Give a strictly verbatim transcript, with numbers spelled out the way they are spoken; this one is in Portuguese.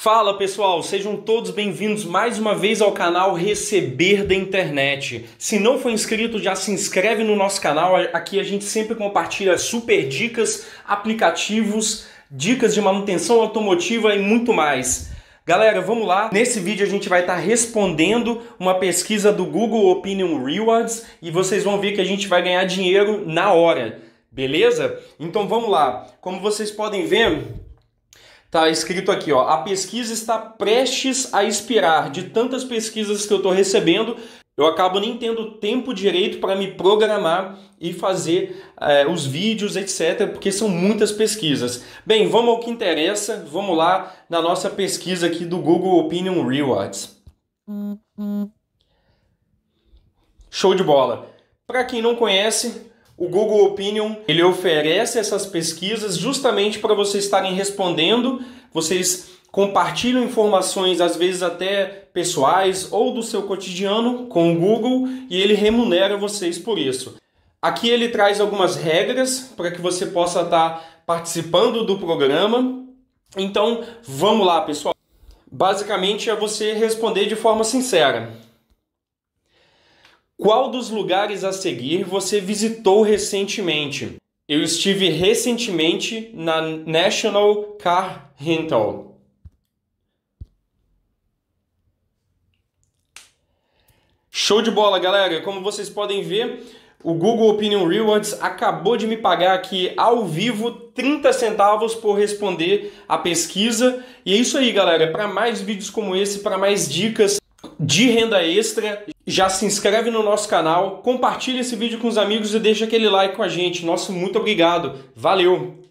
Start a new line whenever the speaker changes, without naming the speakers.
Fala pessoal, sejam todos bem-vindos mais uma vez ao canal Receber da Internet. Se não for inscrito, já se inscreve no nosso canal. Aqui a gente sempre compartilha super dicas, aplicativos, dicas de manutenção automotiva e muito mais. Galera, vamos lá. Nesse vídeo a gente vai estar respondendo uma pesquisa do Google Opinion Rewards e vocês vão ver que a gente vai ganhar dinheiro na hora, beleza? Então vamos lá. Como vocês podem ver, tá escrito aqui, ó, a pesquisa está prestes a expirar. De tantas pesquisas que eu estou recebendo, eu acabo nem tendo tempo direito para me programar e fazer é, os vídeos, etcétera, porque são muitas pesquisas. Bem, vamos ao que interessa, vamos lá na nossa pesquisa aqui do Google Opinion Rewards. Show de bola! Para quem não conhece, o Google Opinion, ele oferece essas pesquisas justamente para vocês estarem respondendo, vocês compartilham informações, às vezes até pessoais ou do seu cotidiano com o Google e ele remunera vocês por isso. Aqui ele traz algumas regras para que você possa estar participando do programa. Então, vamos lá, pessoal. Basicamente é você responder de forma sincera. Qual dos lugares a seguir você visitou recentemente? Eu estive recentemente na National Car Rental. Show de bola, galera! Como vocês podem ver, o Google Opinion Rewards acabou de me pagar aqui ao vivo trinta centavos por responder a pesquisa. E é isso aí, galera. Para mais vídeos como esse, para mais dicas de renda extra, já se inscreve no nosso canal, compartilha esse vídeo com os amigos e deixa aquele like com a gente. Nosso muito obrigado. Valeu!